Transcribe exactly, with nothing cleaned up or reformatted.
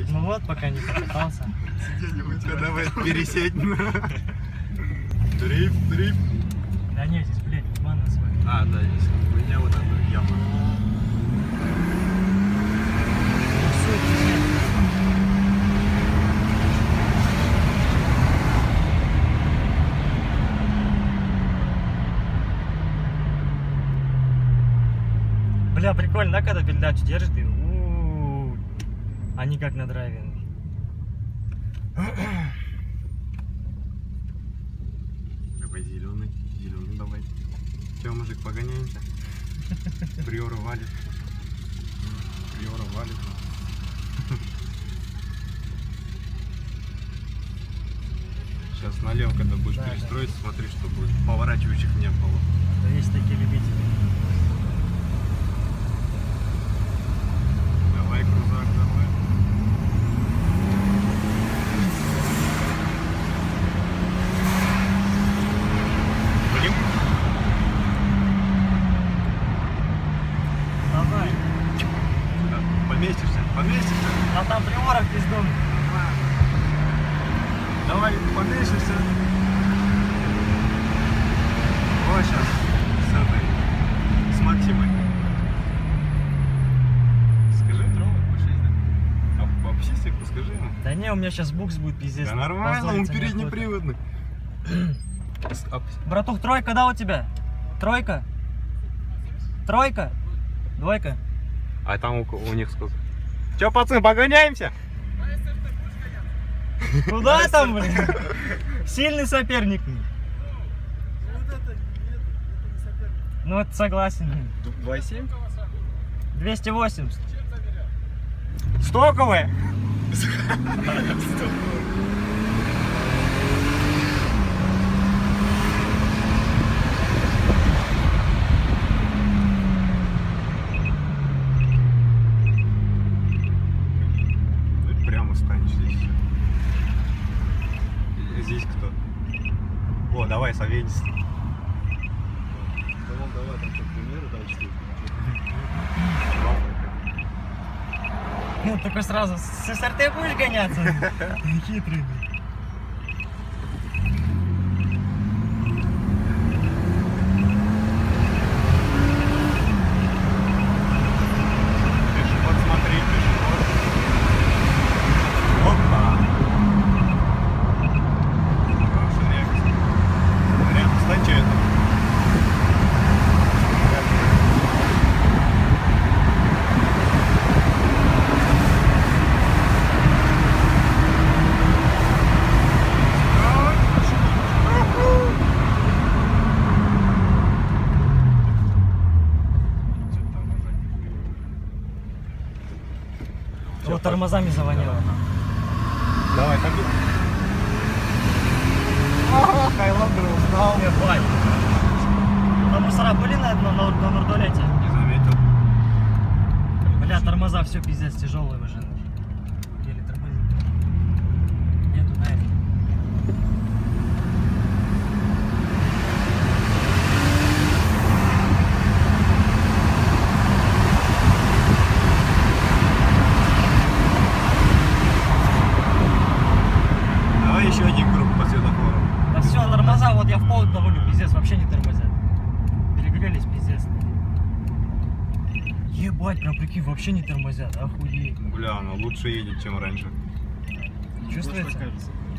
Ну вот, пока не покатался. Сиденье у тебя давай пересядь. Дрифт, дрифт. Да нет, здесь, блядь, ванна с вами. А, да, здесь у меня вот эта яма. Бля, прикольно, да, когда передачу держит и у-у-у, а не как на драйве. Давай зеленый, зеленый давай. Че, мужик, погоняемся? Приора валит. Приора валит. Сейчас налево, когда будешь Да, перестроиться, да. Смотри, чтобы поворачивающих не было. А то есть такие любители. Давай, крузак, давай. Будем? Давай. Да. Поместишься? Поместишься? А там приорок пиздом. Давай, поместишься. Вот сейчас с этой, с Максимой. Скажи, троллок по шесть, да? А по псистику скажи ему. Да не, у меня сейчас букс будет пиздец. Да нормально, он Позориться переднеприводный. неохота. Братух, тройка, да, у тебя? Тройка? Тройка? Двойка? А там у, у них сколько? Че, пацаны, погоняемся? Куда там, блин? Сильный соперник. Ну, это согласен. два семь? двести восемьдесят. Стоковые? Прямо станешь здесь. Здесь кто? О, давай, Савенис. Давай, там что, примеры дальше. Ну, такой сразу, с СРТ будешь гоняться? Хитрый. Пешеход, смотри, пешеход. Опа! Хороший реакция. Рядом, кстати, это. Вот тормозами завоняло. Давай, так. Ага, Хайландер узнал. Ебать. Там мусора были на, на, на, на Нурдолете? Не заметил. Бля, тормоза все пиздец тяжелые уже. Еле тормозит. Нету, наверное. Давай еще один круг по светофору. Да все, тормоза, вот я в пол доволю, пиздец, вообще не тормозят. Перегрелись, пиздец. Ебать, прям прикинь, вообще не тормозят, охуеть. Бля, ну лучше едет, чем раньше. Чувствуется?